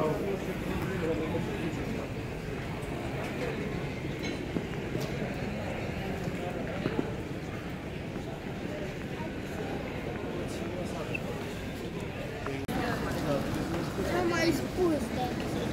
Am mai spus de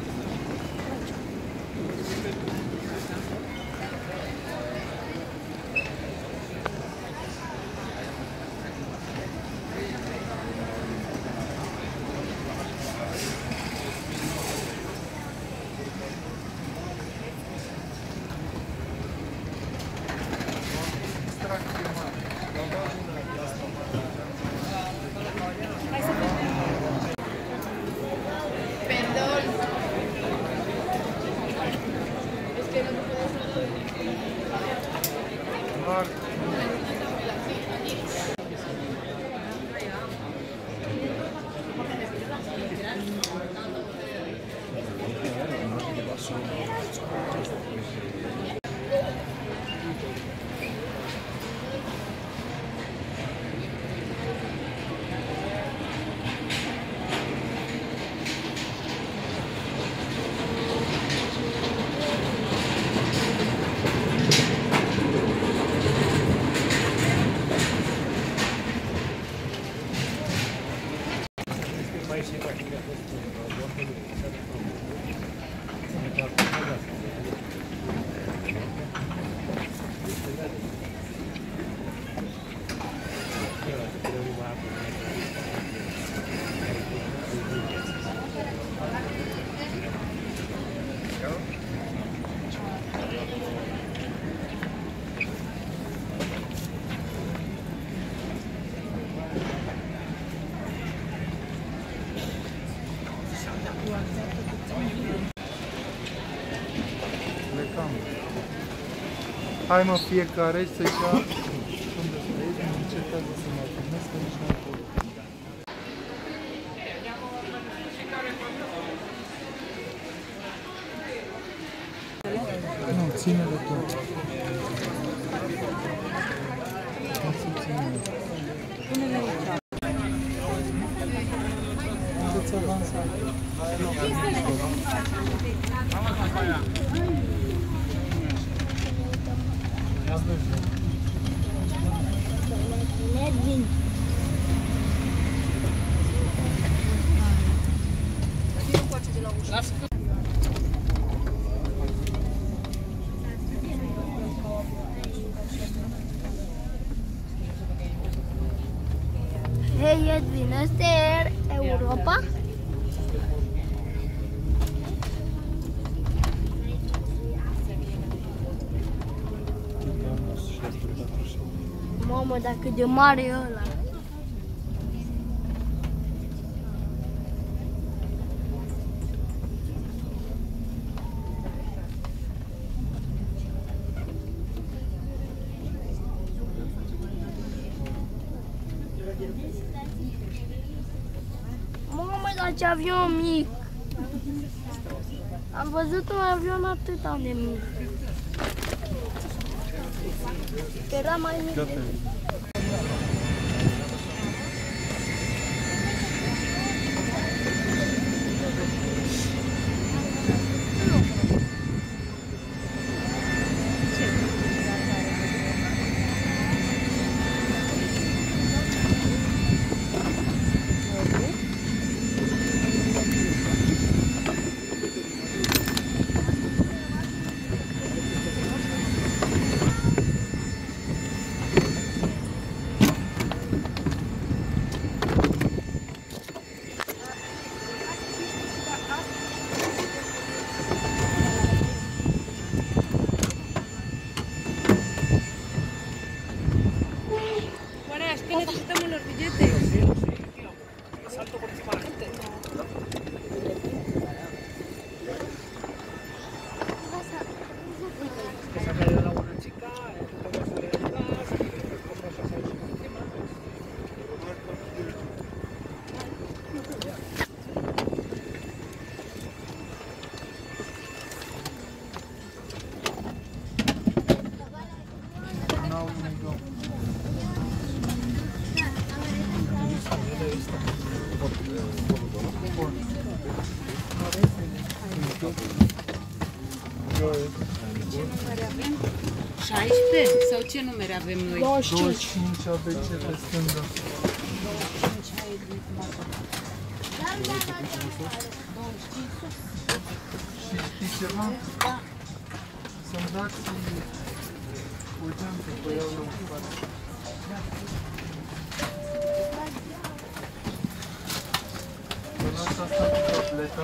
Plecăm. Hai mă, fiecare să-și ia unde stai, nu încetează să mai filmez, că nici nu pot. Nu, ține-le tot. Pune-le aici. Haideți avansați. Edwin. Hei Edwin, asta e Europa? Mamă, dar cât de mare e ăla! Mamă, dar ce avion mic! Am văzut un avion atât de mic. Era mai mic decât. Ce numere avem? 16? Sau ce numere avem noi? 25 ABC pe stânga. 25 ai de Și știi ceva? Să-mi dați o geantă pe ea la un spate. Asta asta cu tableta.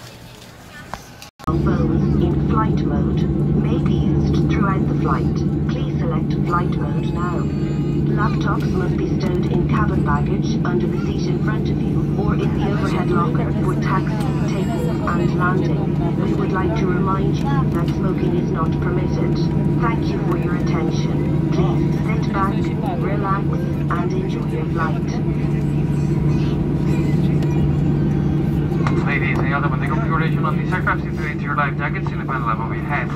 Phones in flight mode may be used throughout the flight. Please select flight mode now. Laptops must be stowed in cabin baggage under the seat in front of you or in the overhead locker for taxi, takeoff and landing. We would like to remind you that smoking is not permitted. Thank you for your attention. Please sit back, relax and enjoy your flight. Ladies and gentlemen, the configuration on this aircraft situates your life jackets in the panel above your head.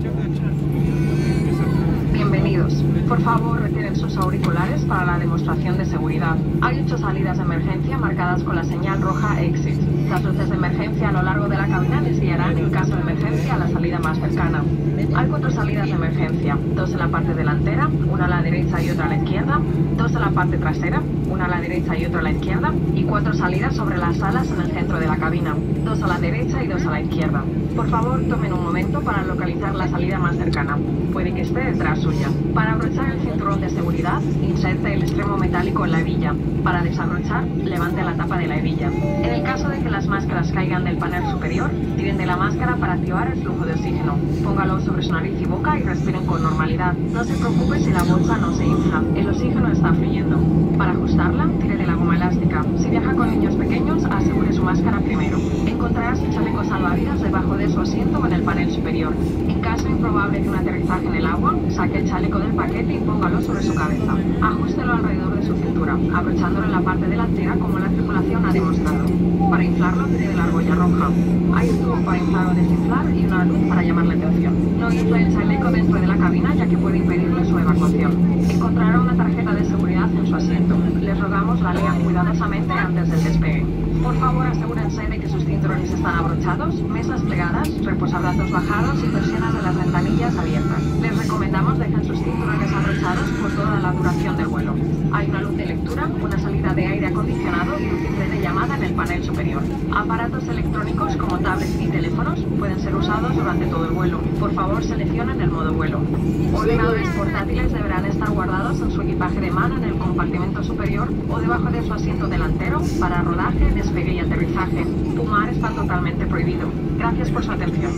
Bienvenidos. Por favor, retiren sus auriculares para la demostración de seguridad. Hay 8 salidas de emergencia marcadas con la señal roja Exit. Las luces de emergencia a lo largo de la cabina desviarán en caso de emergencia a la salida más cercana. Hay 4 salidas de emergencia, 2 en la parte delantera, una a la derecha y otra a la izquierda, 2 en la parte trasera, una a la derecha y otra a la izquierda, y 4 salidas sobre las alas en el centro de la cabina, 2 a la derecha y 2 a la izquierda. Por favor, tomen un momento para localizar la salida más cercana. Puede que esté detrás suya. Para abrochar el cinturón de seguridad, inserte el extremo metálico en la hebilla. Para desabrochar, levante la tapa de la hebilla. En el caso de que las máscaras caigan del panel superior, tiren de la máscara para activar el flujo de oxígeno. Póngalo sobre su nariz y boca y respiren con normalidad. No se preocupe si la bolsa no se infla. El oxígeno está fluyendo. Para ajustarla, tire de la goma elástica. Si viaja con niños pequeños, asegure su máscara primero. Encontrará su chaleco salvavidas debajo de su asiento o en el panel superior. En caso improbable de un aterrizaje en el agua, saque el chaleco del paquete y póngalo sobre su cabeza. Ajústelo alrededor de su cintura, abrochándolo en la parte delantera como la tripulación ha demostrado. Para inflarlo, tire de la argolla roja. Hay un tubo para inflar o desinflar y una luz para llamar la atención. No infle el chaleco dentro de la cabina ya que puede impedirle su evacuación. Encontrará una tarjeta de seguridad en su asiento. Les rogamos la lean cuidadosamente antes del despegue. Por favor, asegúrense de que sus cinturones están abrochados, mesas plegadas, reposabrazos bajados y persianas de las ventanillas abiertas. Les recomendamos dejen sus cinturones abrochados por toda la duración del vuelo. Hay una luz de lectura, una salida de aire acondicionado y un timbre de llamada en el panel superior. Aparatos electrónicos como tablets y teléfonos pueden ser usados durante todo el vuelo. Por favor, seleccionen el modo vuelo. Ordenadores portátiles deberán estar guardados en su equipaje de mano en el compartimento superior o debajo de su asiento delantero para rodaje, despegue y aterrizaje. Fumar está totalmente prohibido. Gracias por su atención.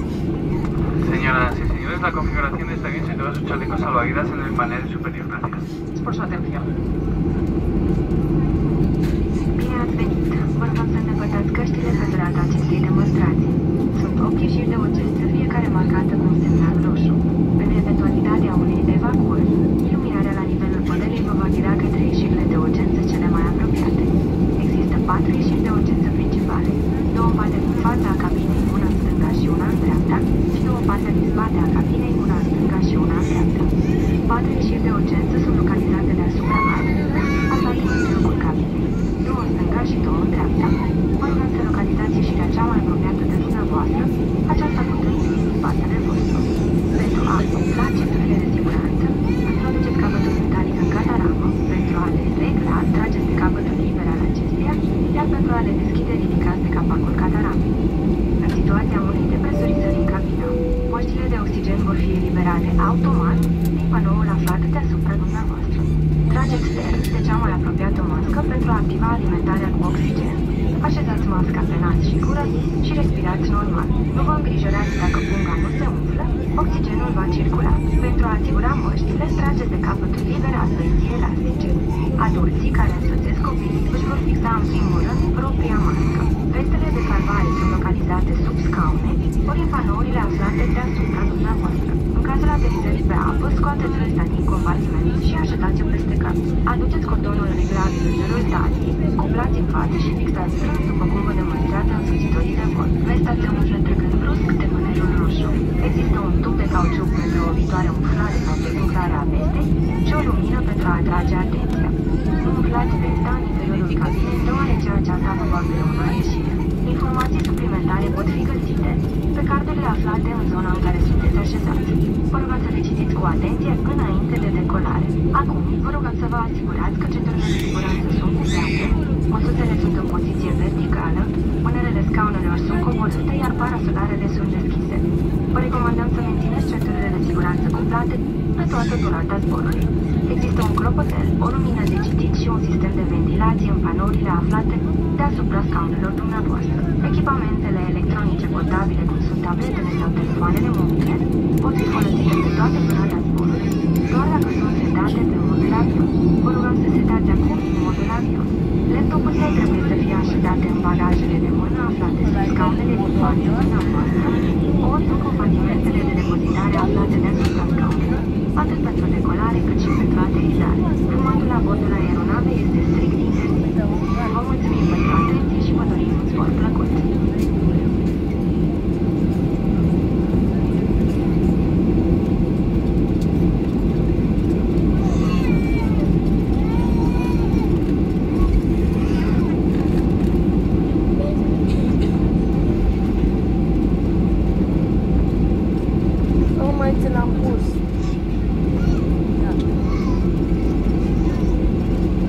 Señoras y señores, la configuración está bien situada sus chalecos salvavidas en el panel superior. Gracias. Por su atención. Bine ați venit! Vă rog să îndepărtați căștile pe durata acestei demonstrații. Sunt 8 ieșiri de urgență, fiecare marcată cu un semnal roșu. În eventualitatea unei evacuări, iluminarea la nivelul podelei vă va ghida către ieșirile de urgență cele mai apropiate. Există 4 ieșiri de urgență principale, 2 în partea din fața a cabinei, una în stânga și una în dreapta, și 2 în partea din spate a cabinei, una în stânga și una în dreapta. 4 ieșiri de urgență sunt localizate deasupra arcului, aflate în mijlocul cabinei, 2 în stânga și 2 în dreapta. Vă rugăm să localizați ieșirea cea mai apropiată de dumneavoastră, aceasta putând fi în spatele vostru. Pentru a umfla centurile de siguranță, introduceți capătul metalic în cataramă, pentru a le regla, trageți de capătul liber al acesteia, iar pentru a le deschide, ridicați de capacul cataramei. În situația unei depresurizări în cabină, poștile de oxigen vor fi eliberate automat din panoul aflat deasupra dumneavoastră. Trageți ferm de cea mai apropiată mască pentru a activa alimentarea cu oxigen. Așezați masca pe nas și gură și respirați normal. Nu vă îngrijorați dacă punga nu se umflă, oxigenul va circula. Pentru a asigura măștile, trageți de capătul liber al păiții elastice. Adulții care însoțesc copiii își vor fixa în primul rând propria mască. Vestele de salvare sunt localizate sub scaune, ori în panourile aflate deasupra dumneavoastră. În cazul aterizării pe apă, scoateți vesta din compartiment și așezați-o peste cap. Aduceți cordonul reglabil în jurul taliei, cuplați în față și fixați strâns după cum vă demonstrează însoțitorii de bord. Vesta se umflă trecând brusc de mânerul roșu. Există un tub de cauciuc pentru o viitoare umflare sau deumflare a vestei și o lumină pentru a atrage atenția. Nu umflați vesta în interiorul cabinei, deoarece aceasta vă va permite o ieșire. Informații suplimentare decolare pot fi găsite pe cardele aflate în zona în care sunteți așezați. Vă rugăm să le citiți cu atenție înainte de decolare. Acum, vă rugăm să vă asigurați că centurile de siguranță sunt cuplate, măsuțele sunt în poziție verticală, mânerele scaunelor sunt coborâte, iar parasolarele sunt deschise. Vă recomandăm să mențineți centurile de siguranță cuplate pe toată durata zborului. Există un clopoțel, o lumină de citit și un sistem de ventilație în panourile aflate deasupra scaunelor dumneavoastră. Echipamentele electronice portabile, cum sunt tabletele sau telefoanele mobile, pot fi folosite pe toată durata zborului, doar dacă sunt setate pe modul avion. Vă rugăm să setați acum modul avion. Laptopurile trebuie să fie așezate în bagajele de mână aflate sub scaunele din fața dumneavoastră, ori în compartimentele de depozitare aflate deasupra scaunelor, atât pentru decolare cât și pentru aterizare. Fumatul la bordul aeronavei este strict interzis. Vă mulțumim pentru atenție și vă dorim un zbor plăcut. Mai ți l-am pus.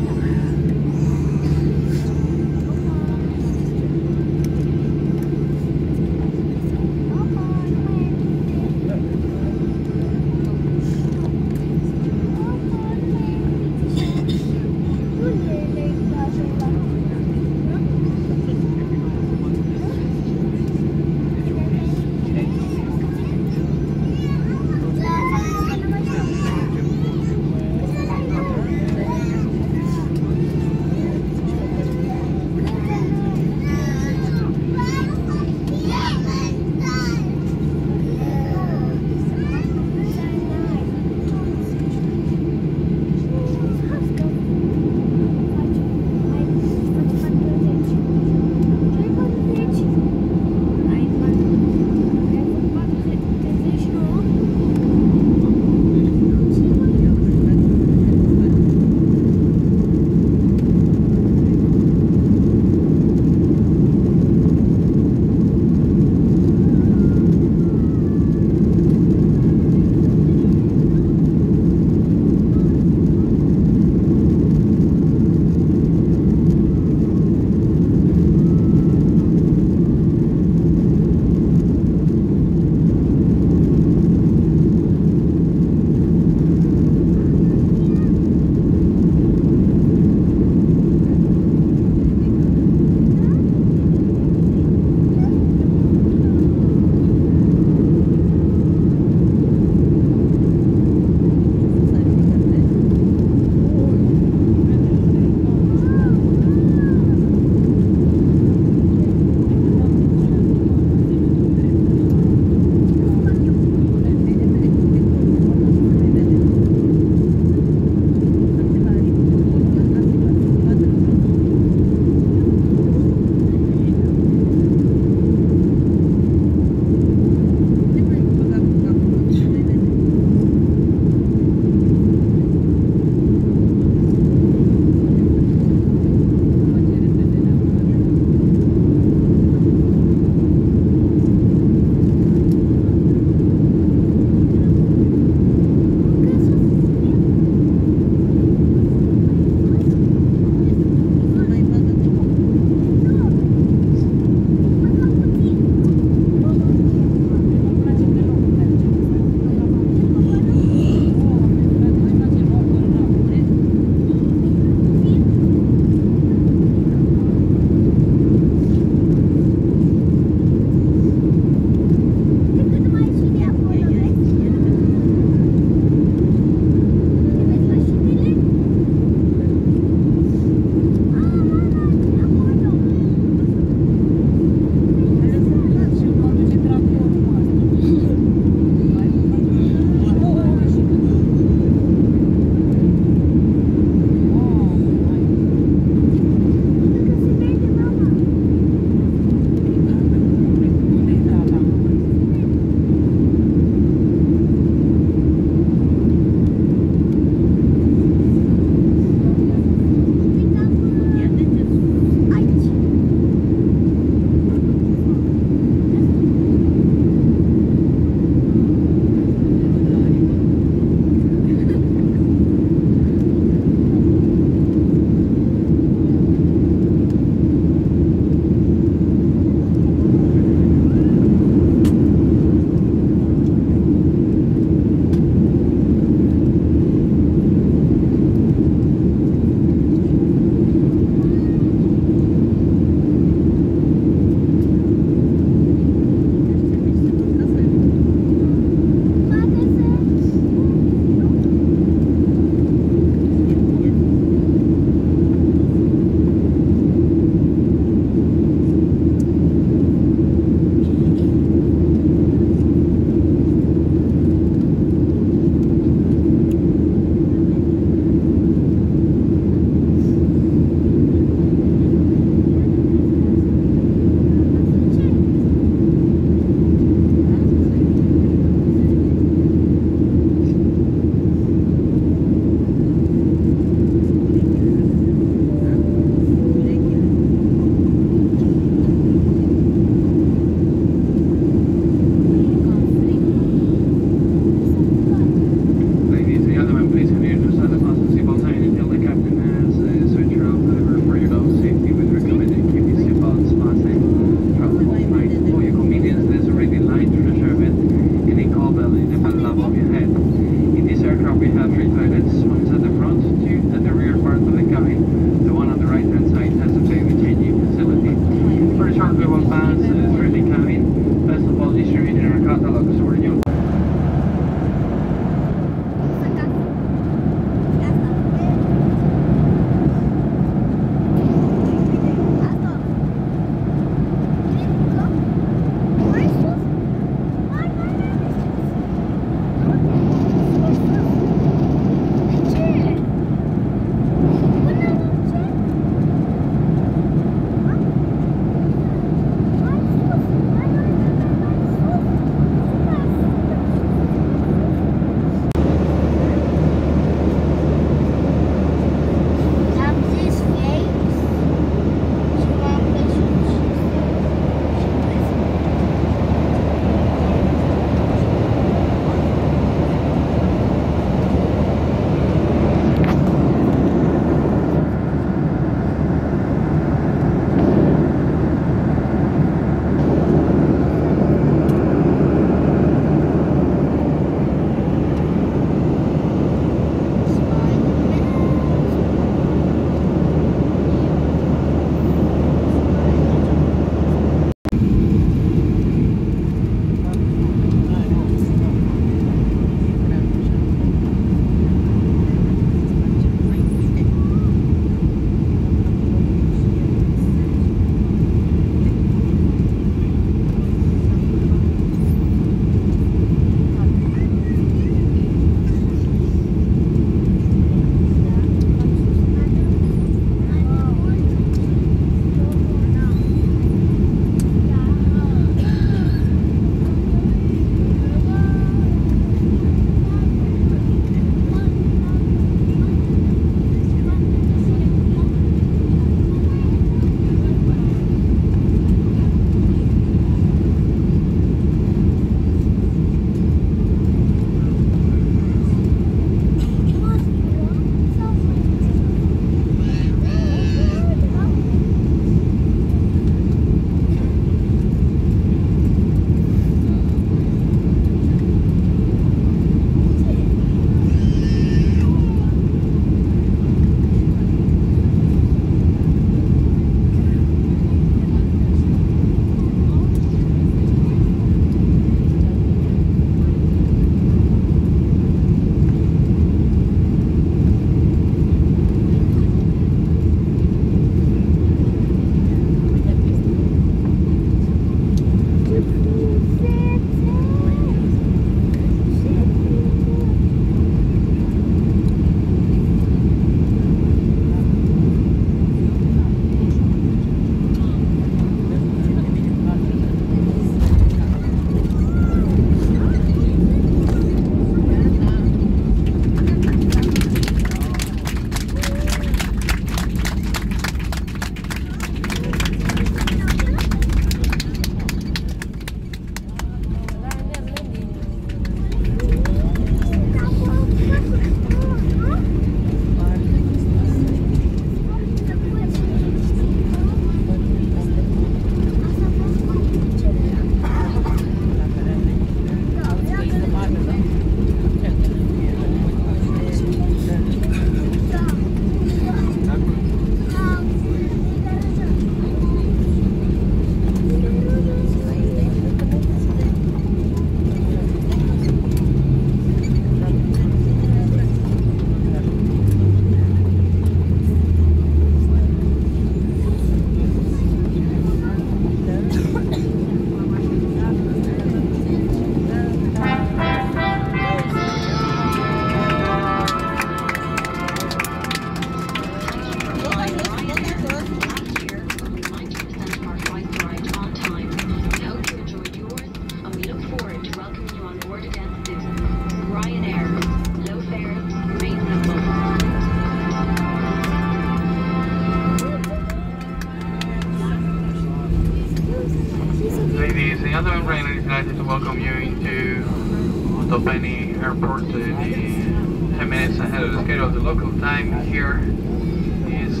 delighted to welcome you into Otopeni Airport. The 10 minutes ahead of the schedule. The local time here is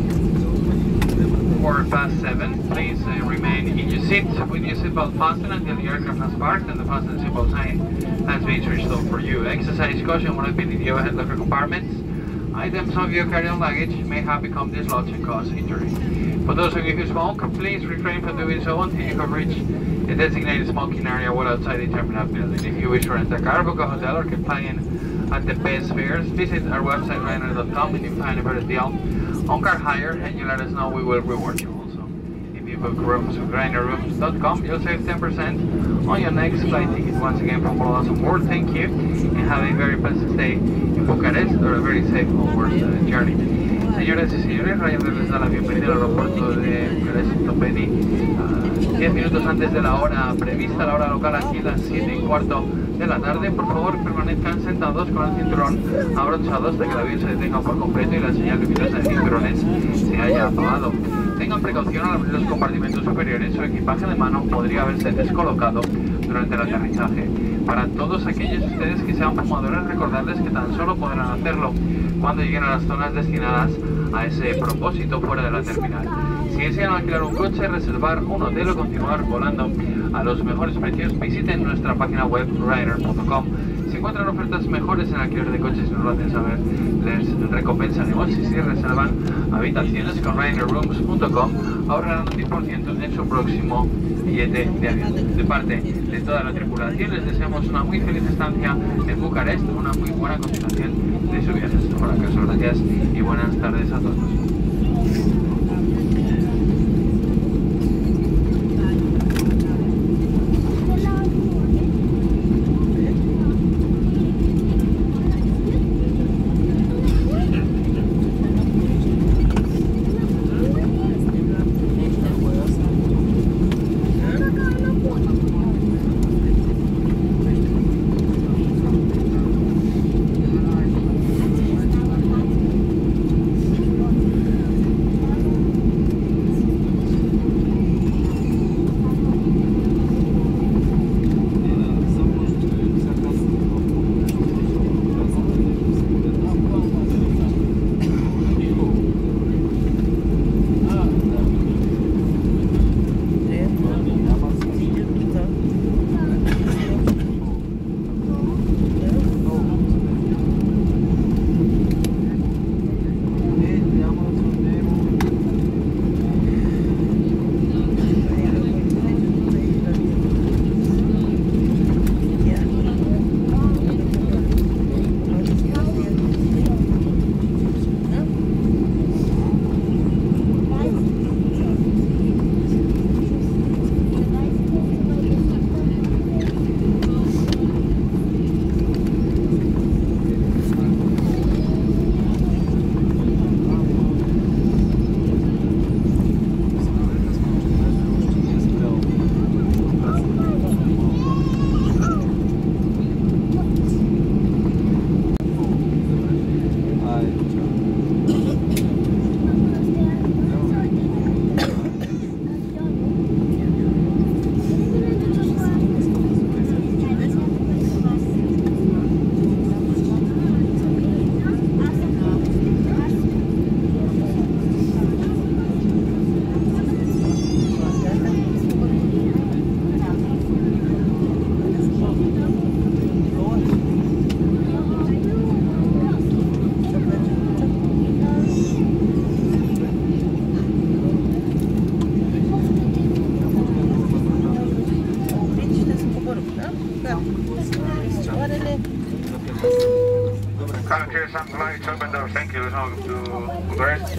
7:15. Please remain in your seat with your seatbelt fastened until the aircraft has parked and the fasten seatbelt sign has been switched off for you. Exercise caution when opening the overhead locker compartments. Items of your carry-on luggage may have become dislodged and cause injury. For those of you who smoke, please refrain from doing so until you have reached a designated smoking area well outside the terminal building. If you wish to rent a car, book a hotel, or keep flying at the best fares, visit our website ryanair.com and you can find a better deal on car hire, and you let us know, we will reward you also. If you book rooms with ryanairrooms.com, you'll save 10% on your next flight ticket. Once again, from all of us on board, thank you, and have a very pleasant stay in Bucarest, or a very safe onward journey. Señoras y señores, Ryanair les da la bienvenida al aeropuerto de Bucarest Otopeni. 10 minutos antes de la hora prevista, la hora local aquí, las 7:15 de la tarde. Por favor, permanezcan sentados con el cinturón abrochado hasta que el avión se detenga por completo y la señal luminosa de cinturones se haya apagado. Tengan precaución al abrir los compartimentos superiores. Su equipaje de mano podría haberse descolocado durante el aterrizaje. Para todos aquellos de ustedes que sean fumadores, recordarles que tan solo podrán hacerlo cuando lleguen a las zonas destinadas a ese propósito fuera de la terminal. Si desean alquilar un coche, reservar un hotel o continuar volando a los mejores precios, visiten nuestra página web ryanair.com. Si encuentran ofertas mejores en alquiler de coches, nos lo hacen saber. Les recompensaremos si reservan habitaciones con ryanairrooms.com. Ahorrarán un 10% en su próximo billete de avión. De parte de toda la tripulación, les deseamos una muy feliz estancia en Bucarest, una muy buena continuación de su viaje. Por acaso, gracias y buenas tardes a todos. Clear some lights, open doors, thank you. Let's all to Bucharest.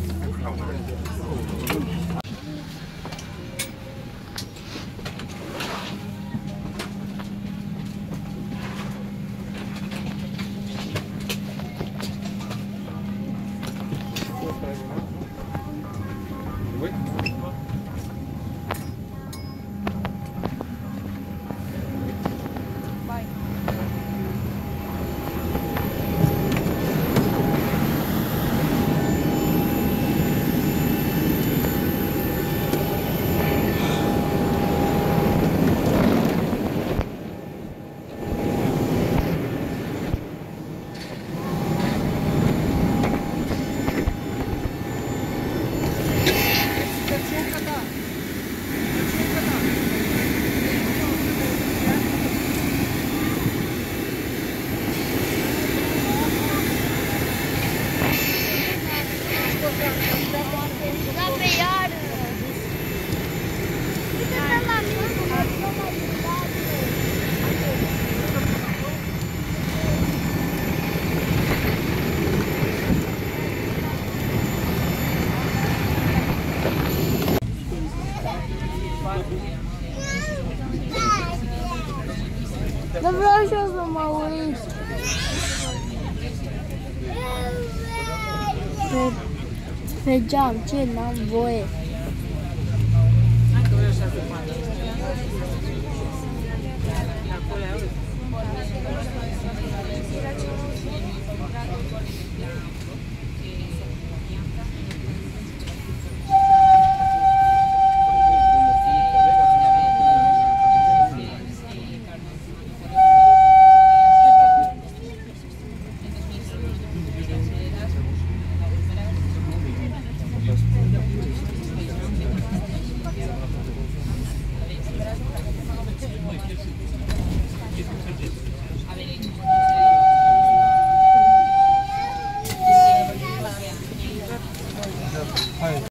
pe geam, ce n-am voie. Hai că vreau 6 poate. Acolo auzi. Hai.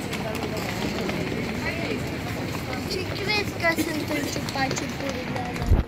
Ce crezi că sunt în ciupa-ciupurile alea?